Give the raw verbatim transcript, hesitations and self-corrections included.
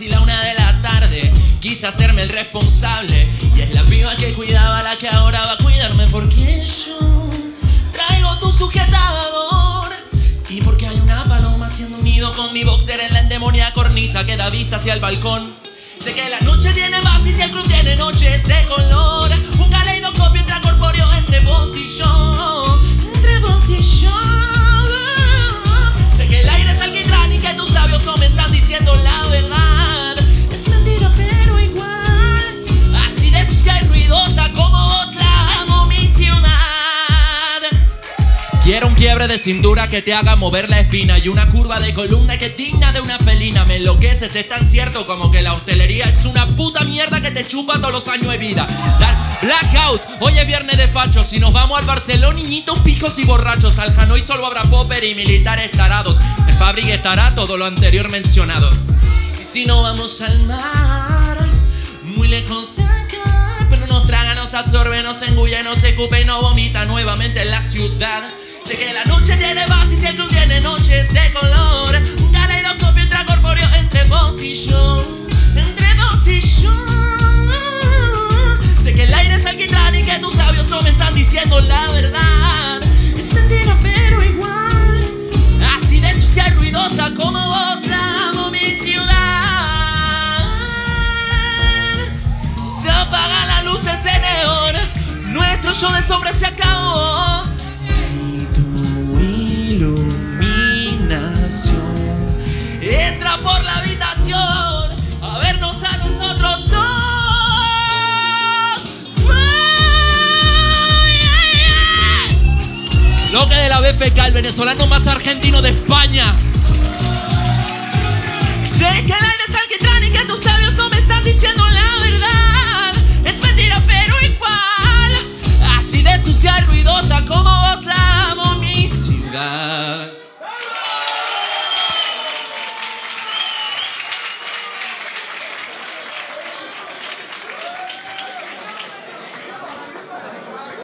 casi la una de la tarde. Quise hacerme el responsable y es la piba que cuidaba la que ahora va a cuidarme. Porque yo traigo tu sujetador y porque hay una paloma haciendo un nido con mi boxer en la endemoniada cornisa que da vista hacia el balcón. Sé que la noche tiene basis y el club tiene noches de color. Un caleidoscopio intracorpóreo entre vos y yo, entre vos y yo. Sé que el aire es alquitrán y que tus labios no me están diciendo la verdad. Es mentira pero igual, así de sucia y ruidosa como vos la amo mi ciudad. Quiero un quiebre de cintura que te haga mover la espina y una curva de columna que es digna de una felina. Me enloqueces, es tan cierto como que la hostelería es una puta mierda que te chupa todos los años de vida. Blackout, hoy es viernes de fachos. Si nos vamos al Barcelona, niñitos, picos y borrachos. Al Hanoi solo habrá popper y militares tarados. En fábrica estará todo lo anterior mencionado. Y si no vamos al mar, muy lejos de acá, pero nos traga, nos absorbe, nos engulle, nos escupe y nos vomita nuevamente en la ciudad. Sé que la noche tiene basis y el club tiene noches de color. Un caleidoscopio intracorpóreo entre vos y yo, entre vos y yo. Sé que el aire es alquitrán y que tus labios no me están diciendo la verdad. Es mentira pero igual, así de sucia y ruidosa como vos la amo mi ciudad. Se apagan las luces de neón, nuestro show de sombra se acabó. Entra por la habitación a vernos a nosotros dos. Lo que de la B F K, el venezolano más argentino de España. Sé que el aire es alquitrán y que tus labios no me están diciendo la verdad.